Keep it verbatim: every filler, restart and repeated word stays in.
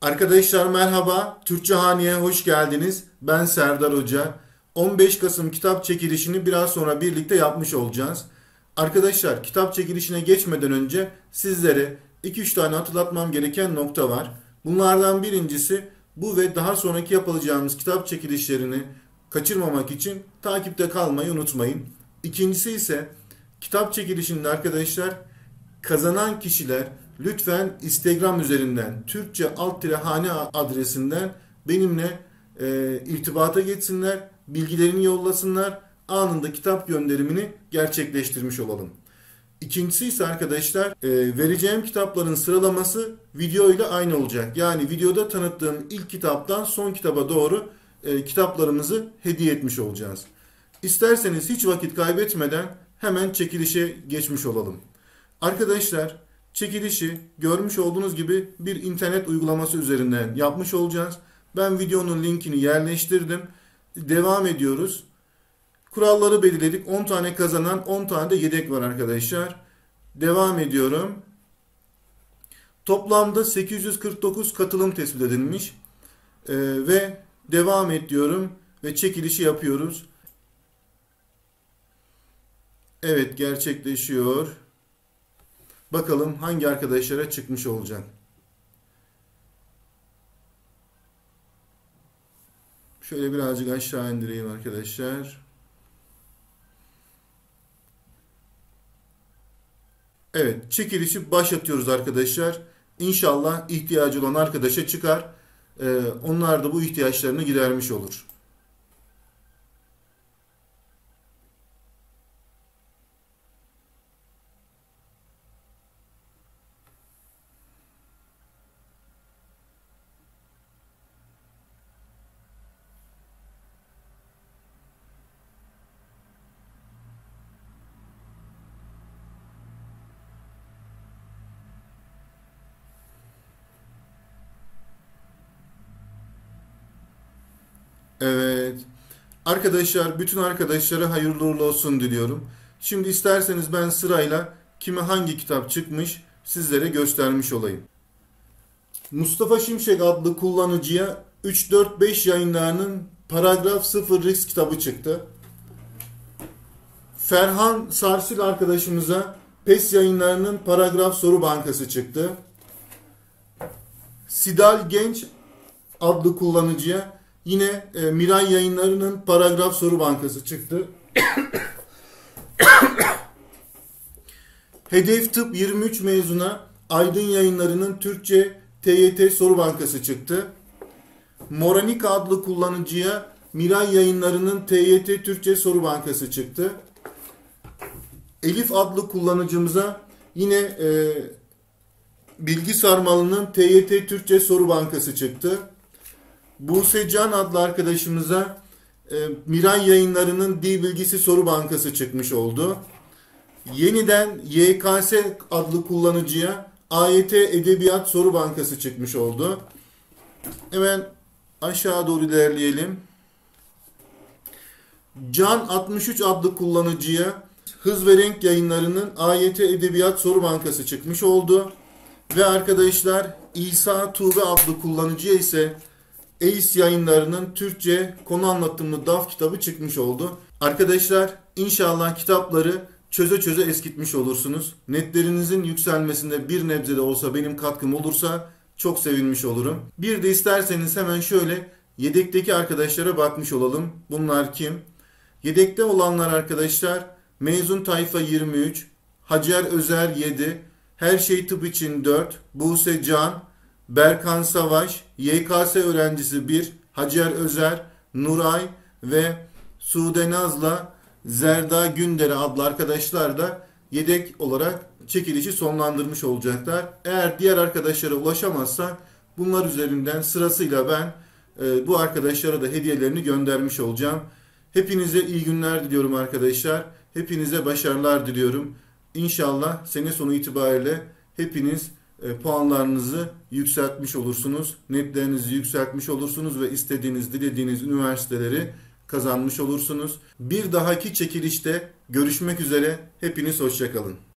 Arkadaşlar merhaba, Türkçe Hane'ye hoş geldiniz. Ben Serdar Hoca. on beş Kasım kitap çekilişini biraz sonra birlikte yapmış olacağız. Arkadaşlar kitap çekilişine geçmeden önce sizlere iki üç tane hatırlatmam gereken nokta var. Bunlardan birincisi bu ve daha sonraki yapacağımız kitap çekilişlerini kaçırmamak için takipte kalmayı unutmayın. İkincisi ise kitap çekilişinde arkadaşlar kazanan kişiler lütfen Instagram üzerinden Türkçe alt tire hane adresinden benimle e, irtibata geçsinler, bilgilerini yollasınlar, anında kitap gönderimini gerçekleştirmiş olalım. İkincisi ise arkadaşlar e, vereceğim kitapların sıralaması video ile aynı olacak. Yani videoda tanıttığım ilk kitaptan son kitaba doğru e, kitaplarımızı hediye etmiş olacağız. İsterseniz hiç vakit kaybetmeden hemen çekilişe geçmiş olalım. Arkadaşlar çekilişi görmüş olduğunuz gibi bir internet uygulaması üzerinden yapmış olacağız. Ben videonun linkini yerleştirdim. Devam ediyoruz. Kuralları belirledik. on tane kazanan, on tane de yedek var arkadaşlar. Devam ediyorum. Toplamda sekiz yüz kırk dokuz katılım tespit edilmiş. Ee, ve devam ediyorum ve çekilişi yapıyoruz. Evet, gerçekleşiyor. Bakalım hangi arkadaşlara çıkmış olacak. Şöyle birazcık aşağı indireyim arkadaşlar. Evet, çekilişi başlatıyoruz arkadaşlar. İnşallah ihtiyacı olan arkadaşa çıkar. Ee, onlar da bu ihtiyaçlarını gidermiş olur. Evet. Arkadaşlar bütün arkadaşlara hayırlı uğurlu olsun diliyorum. Şimdi isterseniz ben sırayla kime hangi kitap çıkmış sizlere göstermiş olayım. Mustafa Şimşek adlı kullanıcıya üç dört beş yayınlarının Paragraf sıfır Risk kitabı çıktı. Ferhan Sarsil arkadaşımıza PES yayınlarının Paragraf Soru Bankası çıktı. Sidal Genç adlı kullanıcıya yine e, Miray Yayınları'nın Paragraf Soru Bankası çıktı. Hedef Tıp yirmi üç mezuna Aydın Yayınları'nın Türkçe T Y T Soru Bankası çıktı. Moranik adlı kullanıcıya Miray Yayınları'nın T Y T Türkçe Soru Bankası çıktı. Elif adlı kullanıcımıza yine e, Bilgi Sarmalı'nın T Y T Türkçe Soru Bankası çıktı. Buse Can adlı arkadaşımıza e, Miray Yayınları'nın Dil Bilgisi Soru Bankası çıkmış oldu. Yeniden Y K S adlı kullanıcıya A Y T Edebiyat Soru Bankası çıkmış oldu. Hemen aşağı doğru ilerleyelim. Can altmış üç adlı kullanıcıya Hız ve Renk Yayınları'nın A Y T Edebiyat Soru Bankası çıkmış oldu. Ve arkadaşlar İsa Tuğbe adlı kullanıcıya ise E Y S Yayınları'nın Türkçe konu anlatımlı D A F kitabı çıkmış oldu. Arkadaşlar inşallah kitapları çöze çöze eskitmiş olursunuz. Netlerinizin yükselmesinde bir nebze de olsa benim katkım olursa çok sevinmiş olurum. Bir de isterseniz hemen şöyle yedekteki arkadaşlara bakmış olalım. Bunlar kim? Yedekte olanlar arkadaşlar Mezun Tayfa yirmi üç, Hacer Özer yedi, Her Şey Tıp için dört, Buse Can, Berkan Savaş, Y K S öğrencisi bir, Hacer Özer, Nuray ve Sude Naz'la Zerda Gündere adlı arkadaşlar da yedek olarak çekilişi sonlandırmış olacaklar. Eğer diğer arkadaşlara ulaşamazsa bunlar üzerinden sırasıyla ben e, bu arkadaşlara da hediyelerini göndermiş olacağım. Hepinize iyi günler diliyorum arkadaşlar. Hepinize başarılar diliyorum. İnşallah sene sonu itibariyle hepiniz e, puanlarınızı yükseltmiş olursunuz. Netlerinizi yükseltmiş olursunuz ve istediğiniz, dilediğiniz üniversiteleri kazanmış olursunuz. Bir dahaki çekilişte görüşmek üzere. Hepiniz hoşça kalın.